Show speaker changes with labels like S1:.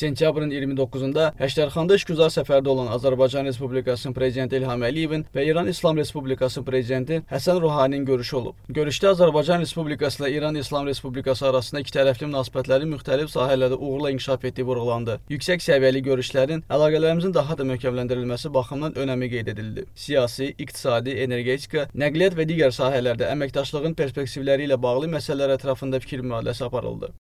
S1: Sentyabrın 29-da Həştərxanda işgüzar səfərdə olan Azərbaycan Respublikasının Prezidenti İlham Əliyevin və İran İslam Respublikasının Prezidenti Həsən Ruhaninin görüşü olub. Görüşdə Azərbaycan Respublikası ilə İran İslam Respublikası arasında ikitərəfli münasibətlərin müxtəlif sahələrdə uğurla inkişaf etdiyi vurğulandı. Yüksək səviyyəli görüşlərin əlaqələrimizin daha da möhkəmləndirilməsi baxımından önəmi qeyd edildi. Siyasi, iqtisadi, energetika, nəqliyyat və digər sahələrdə əməkdaşlığın perspektivləri ilə bağlı məsələlər ətrafında fikir mübadiləsi aparıldı.